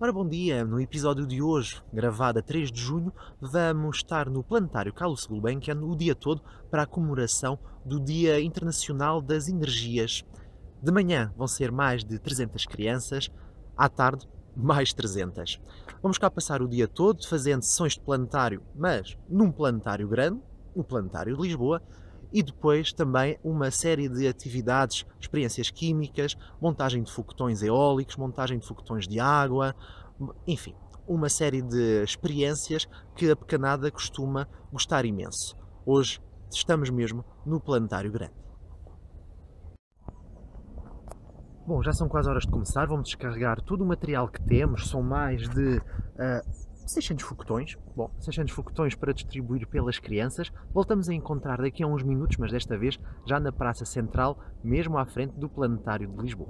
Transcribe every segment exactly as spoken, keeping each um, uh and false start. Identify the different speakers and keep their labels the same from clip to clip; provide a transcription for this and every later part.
Speaker 1: Ora, bom dia! No episódio de hoje, gravado a três de junho, vamos estar no Planetário Carlos Gulbenkian o dia todo para a comemoração do Dia Internacional das Energias. De manhã vão ser mais de trezentas crianças, à tarde mais trezentas. Vamos cá passar o dia todo fazendo sessões de planetário, mas num planetário grande, o Planetário de Lisboa, e depois também uma série de atividades, experiências químicas, montagem de foguetões eólicos, montagem de foguetões de água, enfim, uma série de experiências que a pequenada costuma gostar imenso. Hoje estamos mesmo no Planetário Grande. Bom, já são quase horas de começar, vamos descarregar todo o material que temos, são mais de uh, seiscentos foguetões, bom, seiscentos foguetões para distribuir pelas crianças. Voltamos a encontrar daqui a uns minutos, mas desta vez já na Praça Central, mesmo à frente do Planetário de Lisboa.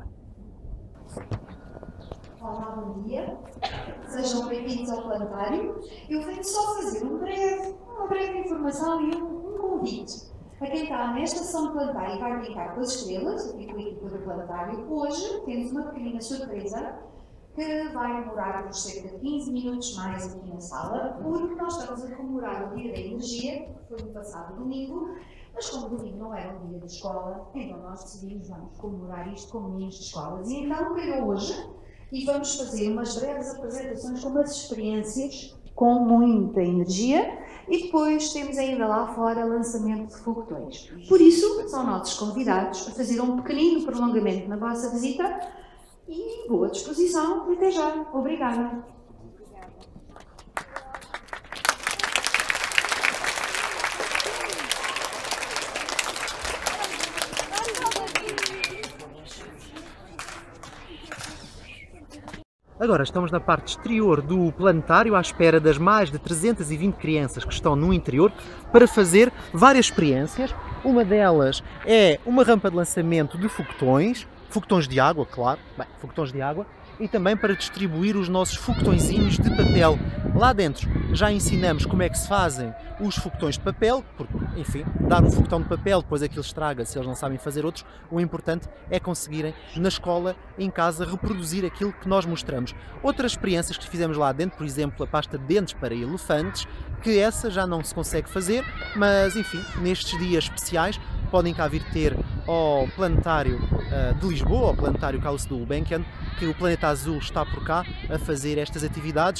Speaker 2: Olá, bom dia, sejam bem-vindos ao Planetário. Eu venho só fazer um breve, uma breve informação e um, um convite. A quem está nesta sessão de planetário e vai brincar com as estrelas, aqui com a equipa do Planetário, hoje temos uma pequena surpresa que vai demorar por cerca de quinze minutos mais aqui na sala, porque nós estamos a comemorar o Dia da Energia, que foi no passado domingo, mas como domingo não era um dia de escola, então nós decidimos vamos comemorar isto com meninos de escolas. E então calhou hoje e vamos fazer umas breves apresentações com umas experiências com muita energia. E depois temos ainda lá fora lançamento de foguetões. Por isso, são nossos convidados a fazer um pequenino prolongamento na vossa visita e boa disposição. Até já. Obrigada.
Speaker 1: Agora estamos na parte exterior do planetário à espera das mais de trezentas e vinte crianças que estão no interior para fazer várias experiências. Uma delas é uma rampa de lançamento de foguetões, foguetões de água, claro, bem, foguetões de água, e também para distribuir os nossos foguetõezinhos de papel. Lá dentro já ensinamos como é que se fazem os foguetões de papel, porque, enfim, dar um foguetão de papel, depois aquilo estraga se eles não sabem fazer outros. O importante é conseguirem, na escola, em casa, reproduzir aquilo que nós mostramos. Outras experiências que fizemos lá dentro, por exemplo, a pasta de dentes para elefantes, que essa já não se consegue fazer, mas, enfim, nestes dias especiais, podem cá vir ter ao Planetário uh, de Lisboa, ao Planetário Carlos Gulbenkian, que o Planeta Azul está por cá a fazer estas atividades.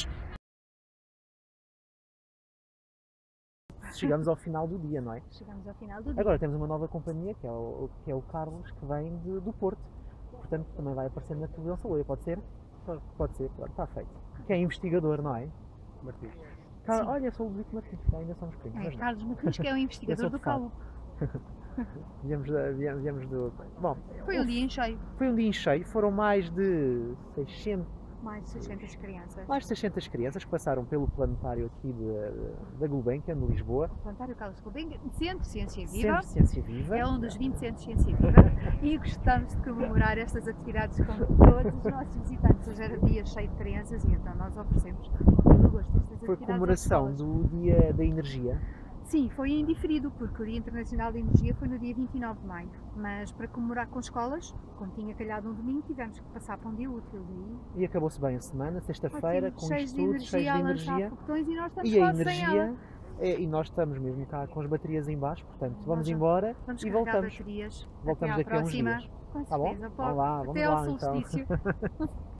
Speaker 1: Chegamos ao final do dia, não é?
Speaker 3: Chegamos ao final do dia.
Speaker 1: Agora temos uma nova companhia, que é o, que é o Carlos, que vem de, do Porto. Portanto, também vai aparecer na televisão Saloia, pode ser? Pode ser, claro, está feito. Que é investigador, não é? Martins. Car... Olha, sou o Luís Martins, ainda somos primos.
Speaker 3: É, Carlos Martins, que é o investigador do Cabo.
Speaker 1: Viemos, viemos, viemos do... Bom,
Speaker 3: foi um dia em cheio.
Speaker 1: Foi um dia em cheio, foram mais de seiscentas...
Speaker 3: Mais de seiscentas crianças.
Speaker 1: Mais de seiscentas crianças que passaram pelo planetário aqui da Gulbenkian, de Lisboa.
Speaker 3: O Planetário Carlos Gulbenkian, Centro de Ciência Viva.
Speaker 1: Centro de Ciência Viva.
Speaker 3: É um dos vinte centros de Ciência Viva e gostamos de comemorar estas atividades com todos os nossos visitantes. Hoje era dia cheio de crianças e então nós oferecemos todo o gosto destas atividades.
Speaker 1: Foi comemoração do Dia da Energia.
Speaker 3: Sim, foi indiferido, porque o Dia Internacional da Energia foi no dia vinte e nove de maio, mas para comemorar com escolas, como tinha calhado um domingo, tivemos que passar para um dia útil. Daí.
Speaker 1: E acabou-se bem a semana, sexta-feira, com
Speaker 3: cheios de
Speaker 1: estudos, cheios de energia.
Speaker 3: E, nós estamos
Speaker 1: e a
Speaker 3: quase
Speaker 1: energia,
Speaker 3: sem ela.
Speaker 1: É, e nós estamos mesmo cá com as baterias em baixo, portanto vamos,
Speaker 3: vamos
Speaker 1: embora
Speaker 3: vamos
Speaker 1: e voltamos.
Speaker 3: Baterias.
Speaker 1: Voltamos
Speaker 3: Até
Speaker 1: daqui a uns dias.
Speaker 3: Com
Speaker 1: tá bom?
Speaker 3: certeza,
Speaker 1: Vamos lá, vamos
Speaker 3: Até
Speaker 1: lá
Speaker 3: ao solstício.
Speaker 1: então.